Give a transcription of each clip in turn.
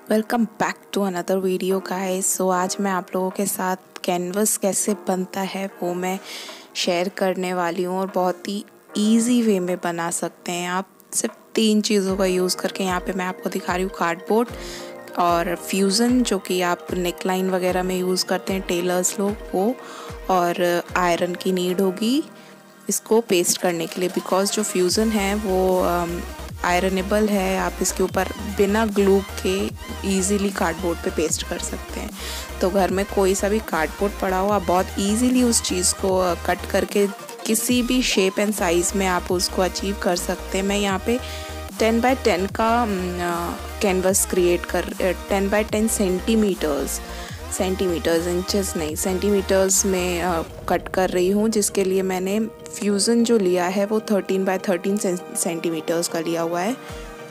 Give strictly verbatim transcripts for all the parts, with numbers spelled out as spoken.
Welcome back to another video guys. So आज मैं आप लोगों के साथ कैनवस कैसे बनता है वो मैं शेयर करने वाली हूँ और बहुत ही इजी वे में बना सकते हैं आप सिर्फ तीन चीज़ों का यूज़ करके। यहाँ पे मैं आपको दिखा रही हूँ कार्डबोर्ड और फ्यूज़न जो कि आप नेकलाइन वगैरह में यूज़ करते हैं टेलर्स लोग, वो और आयरन की नीड होगी इसको पेस्ट करने के लिए, बिकॉज जो फ्यूज़न है वो आयरनेबल है। आप इसके ऊपर बिना ग्लू के इजीली कार्डबोर्ड पे पेस्ट कर सकते हैं। तो घर में कोई सा भी कार्डबोर्ड पड़ा हो, आप बहुत इजीली उस चीज़ को कट करके किसी भी शेप एंड साइज़ में आप उसको अचीव कर सकते हैं। मैं यहाँ पे टेन बाय टेन का कैनवस क्रिएट कर ten by ten centimetres centimetres inches नहीं सेंटीमीटर्स में आ, कट कर रही हूँ, जिसके लिए मैंने फ्यूज़न जो लिया है वो थर्टीन बाय थर्टीन सेंटीमीटर्स का लिया हुआ है।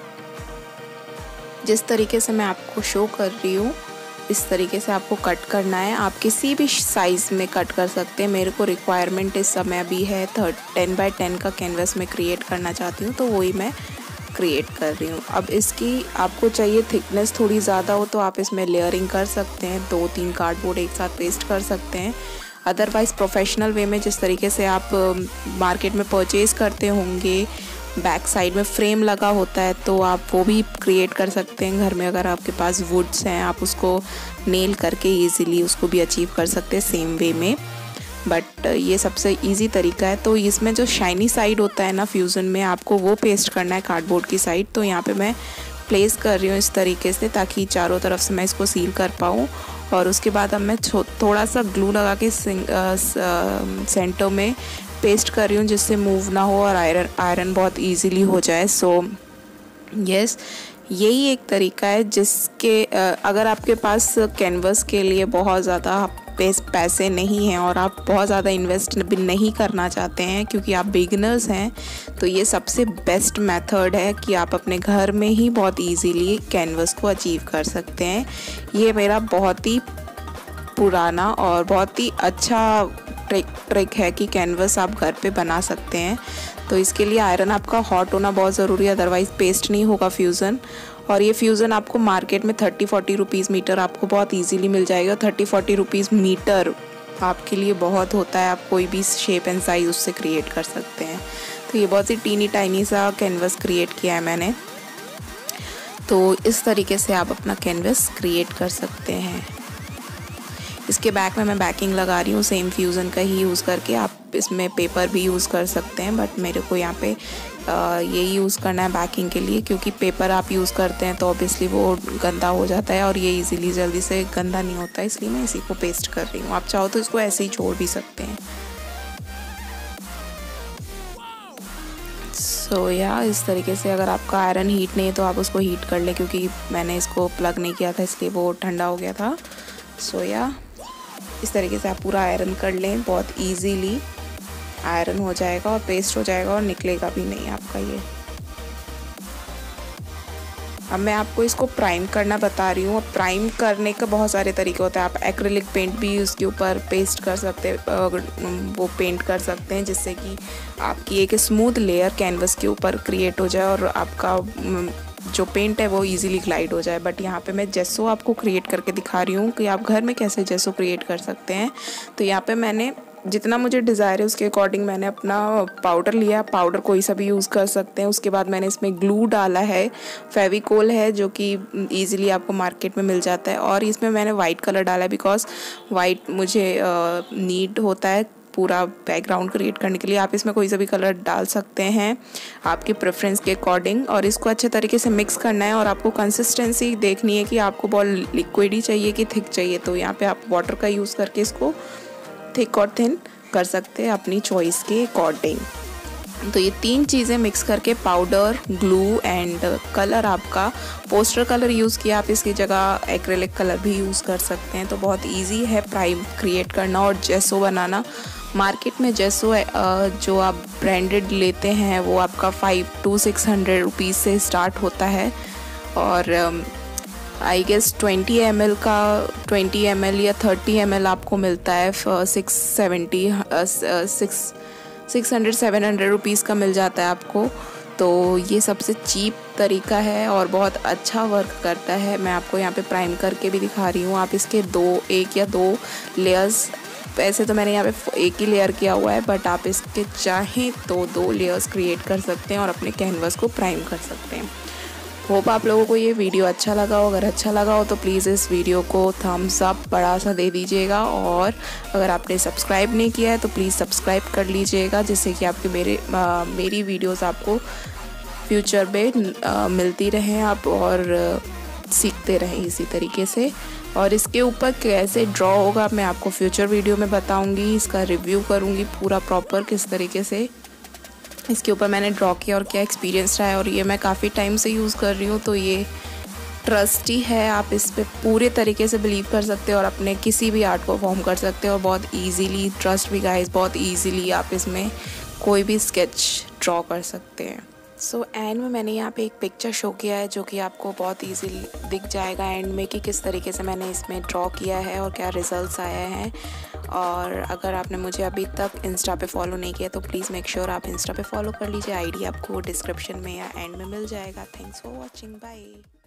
जिस तरीके से मैं आपको शो कर रही हूँ इस तरीके से आपको कट करना है। आप किसी भी साइज़ में कट कर सकते हैं। मेरे को रिक्वायरमेंट इस समय अभी है टेन बाय टेन का कैनवस में क्रिएट करना चाहती हूँ, तो वही मैं क्रिएट कर रही हूँ। अब इसकी आपको चाहिए थिकनेस थोड़ी ज़्यादा हो तो आप इसमें लेयरिंग कर सकते हैं, दो तीन कार्डबोर्ड एक साथ पेस्ट कर सकते हैं। अदरवाइज़ प्रोफेशनल वे में जिस तरीके से आप मार्केट में परचेज़ करते होंगे, बैक साइड में फ्रेम लगा होता है, तो आप वो भी क्रिएट कर सकते हैं घर में। अगर आपके पास वुड्स हैं आप उसको नेल करके ईज़िली उसको भी अचीव कर सकते हैं सेम वे में, बट ये सबसे इजी तरीका है। तो इसमें जो शाइनी साइड होता है ना फ्यूज़न में, आपको वो पेस्ट करना है कार्डबोर्ड की साइड। तो यहाँ पे मैं प्लेस कर रही हूँ इस तरीके से ताकि चारों तरफ से मैं इसको सील कर पाऊँ। और उसके बाद अब मैं थोड़ा सा ग्लू लगा के सेंटर में पेस्ट कर रही हूँ जिससे मूव ना हो और आयरन आयरन बहुत ईजीली हो जाए। सो यस, यही एक तरीका है जिसके अगर आपके पास कैनवस के लिए बहुत ज़्यादा पैसे नहीं हैं और आप बहुत ज़्यादा इन्वेस्ट भी नहीं करना चाहते हैं क्योंकि आप बिगिनर्स हैं, तो ये सबसे बेस्ट मेथड है कि आप अपने घर में ही बहुत इजीली कैनवस को अचीव कर सकते हैं। ये मेरा बहुत ही पुराना और बहुत ही अच्छा ट्रिक ट्रिक है कि कैनवस आप घर पे बना सकते हैं। तो इसके लिए आयरन आपका हॉट होना बहुत ज़रूरी है, अदरवाइज़ पेस्ट नहीं होगा फ्यूज़न। और ये फ्यूज़न आपको मार्केट में थर्टी फोर्टी रुपीज़ मीटर आपको बहुत इजीली मिल जाएगा। थर्टी फोर्टी रुपीज़ मीटर आपके लिए बहुत होता है, आप कोई भी शेप एंड साइज़ उससे क्रिएट कर सकते हैं। तो ये बहुत ही टीनी टाइनी सा कैनवस क्रिएट किया है मैंने। तो इस तरीके से आप अपना कैनवस क्रिएट कर सकते हैं। इसके बैक में मैं बैकिंग लगा रही हूँ सेम फ्यूज़न का ही यूज़ करके। आप इसमें पेपर भी यूज़ कर सकते हैं, बट मेरे को यहाँ पे यही यूज़ करना है बैकिंग के लिए, क्योंकि पेपर आप यूज़ करते हैं तो ऑब्वियसली वो गंदा हो जाता है और ये इजीली जल्दी से गंदा नहीं होता, इसलिए मैं इसी को पेस्ट कर रही हूँ। आप चाहो तो इसको ऐसे ही छोड़ भी सकते हैं। सो so, या इस तरीके से अगर आपका आयरन हीट नहीं है तो आप उसको हीट कर लें, क्योंकि मैंने इसको प्लग नहीं किया था इसलिए वो ठंडा हो गया था। सो so, या इस तरीके से आप पूरा आयरन कर लें, बहुत इजीली आयरन हो जाएगा और पेस्ट हो जाएगा और निकलेगा भी नहीं आपका ये। अब मैं आपको इसको प्राइम करना बता रही हूँ। प्राइम करने का बहुत सारे तरीके होते हैं। आप एक्रिलिक पेंट भी उसके ऊपर पेस्ट कर सकते हैं, वो पेंट कर सकते हैं जिससे कि आपकी एक स्मूथ लेयर कैनवस के ऊपर क्रिएट हो जाए और आपका जो पेंट है वो इजीली ग्लाइड हो जाए। बट यहाँ पे मैं जेसो आपको क्रिएट करके दिखा रही हूँ कि आप घर में कैसे जेसो क्रिएट कर सकते हैं। तो यहाँ पे मैंने जितना मुझे डिज़ायर है उसके अकॉर्डिंग मैंने अपना पाउडर लिया। पाउडर कोई सा भी यूज़ कर सकते हैं। उसके बाद मैंने इसमें ग्लू डाला है, फेविकोल है जो कि ईज़िली आपको मार्केट में मिल जाता है, और इसमें मैंने वाइट कलर डाला है बिकॉज वाइट मुझे नीड होता है पूरा बैकग्राउंड क्रिएट करने के लिए। आप इसमें कोई सा भी कलर डाल सकते हैं आपके प्रेफरेंस के अकॉर्डिंग। और इसको अच्छे तरीके से मिक्स करना है और आपको कंसिस्टेंसी देखनी है कि आपको बहुत लिक्विड ही चाहिए कि थिक चाहिए। तो यहाँ पे आप वाटर का यूज़ करके इसको थिक और थिन कर सकते हैं अपनी चॉइस के अकॉर्डिंग। तो ये तीन चीज़ें मिक्स करके पाउडर, ग्लू एंड कलर, आपका पोस्टर कलर यूज़ किया, आप इसकी जगह एक्रेलिक कलर भी यूज़ कर सकते हैं। तो बहुत इजी है प्राइम क्रिएट करना और जेसो बनाना। मार्केट में जेसो जो आप ब्रांडेड लेते हैं वो आपका five two six hundred rupees से स्टार्ट होता है, और I guess twenty M L का ट्वेंटी एम एल या थर्टी एम एल आपको मिलता है six seventy six six hundred seven hundred rupees का मिल जाता है आपको। तो ये सबसे चीप तरीका है और बहुत अच्छा वर्क करता है। मैं आपको यहाँ पे प्राइम करके भी दिखा रही हूँ। आप इसके दो एक या दो लेयर्स, वैसे तो मैंने यहाँ पे एक ही लेयर किया हुआ है, बट आप इसके चाहें तो दो लेयर्स क्रिएट कर सकते हैं और अपने कैनवस को प्राइम कर सकते हैं। होप आप लोगों को ये वीडियो अच्छा लगा हो। अगर अच्छा लगा हो तो प्लीज़ इस वीडियो को थम्स अप बड़ा सा दे दीजिएगा, और अगर आपने सब्सक्राइब नहीं किया है तो प्लीज़ सब्सक्राइब कर लीजिएगा, जिससे कि आपके मेरे आ, मेरी वीडियोस आपको फ्यूचर में आ, मिलती रहें आप और आ, सीखते रहें इसी तरीके से। और इसके ऊपर कैसे ड्रॉ होगा मैं आपको फ्यूचर वीडियो में बताऊंगी, इसका रिव्यू करूंगी पूरा प्रॉपर किस तरीके से इसके ऊपर मैंने ड्रॉ किया और क्या एक्सपीरियंस रहा है। और ये मैं काफ़ी टाइम से यूज़ कर रही हूँ, तो ये ट्रस्टी है। आप इस पे पूरे तरीके से बिलीव कर सकते हो और अपने किसी भी आर्ट को फॉर्म कर सकते हो और बहुत इजीली, ट्रस्ट भी गाइस, बहुत इजीली आप इसमें कोई भी स्केच ड्रॉ कर सकते हैं। सो so, एंड में मैंने यहाँ पे एक पिक्चर शो किया है जो कि आपको बहुत इजीली दिख जाएगा एंड में कि किस तरीके से मैंने इसमें ड्रॉ किया है और क्या रिजल्ट्स आए हैं। और अगर आपने मुझे अभी तक इंस्टा पे फॉलो नहीं किया तो प्लीज़ मेक श्योर आप इंस्टा पे फॉलो कर लीजिए। आईडी आपको डिस्क्रिप्शन में या एंड में मिल जाएगा। Thanks for watching, bye.